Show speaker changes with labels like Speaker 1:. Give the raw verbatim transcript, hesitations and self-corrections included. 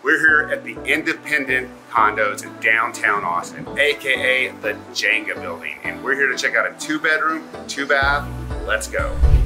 Speaker 1: We're here at the Independent Condos in downtown Austin, A K A the Jenga Building. And we're here to check out a two bedroom, two bath. Let's go.